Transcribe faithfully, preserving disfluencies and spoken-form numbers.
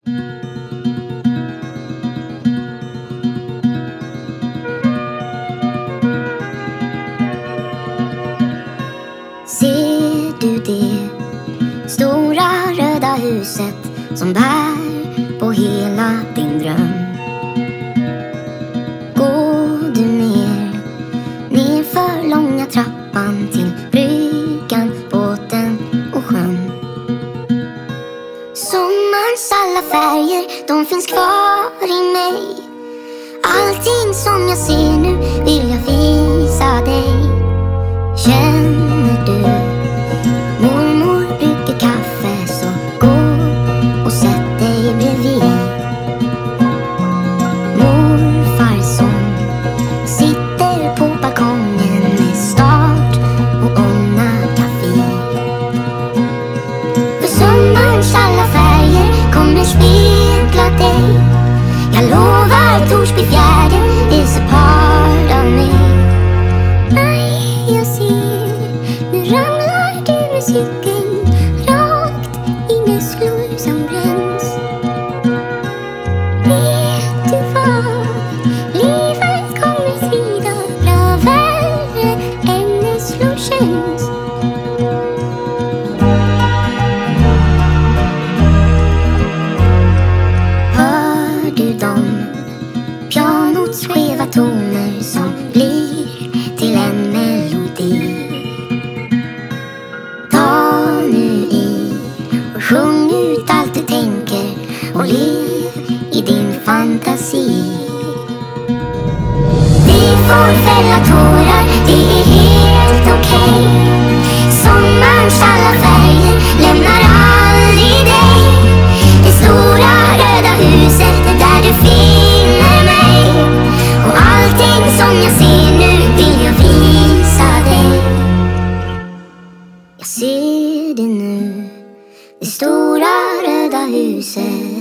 Ser du det stora röda huset som bär på hela din dröm? Går du ner, ner för långa trappan till bryggan, båten och sjön. Sommarens alla färger, de finns kvar i mig. Allting som jag ser nu vill jag visa dig. Känner du mormor brygger kaffe, så gå och sätt dig bredvid. Morfar som sitter på balkongen med start och unnar kaffe. För sommarens alla färger kommer spegla dig. Jag lovar, Torsbyfjärden is a part of me. Jag ser, nu ramlar du med cykeln rakt i nässlor som bränns. Vet du vad? Livet kommer svida bra värre än nässlor känns. Hör du dem? Pianots skeva toner som blir till en melodi. Ta nu i och sjung ut allt du tänker och lev i din fantasi. Vi får fälla tårar, det är helt okej. Sommarens alla färger lämnar aldrig dig. Det stora röda huset, det där du finner mig. Och allting som jag ser nu vill jag visa dig. Jag ser det nu, det stora röda huset.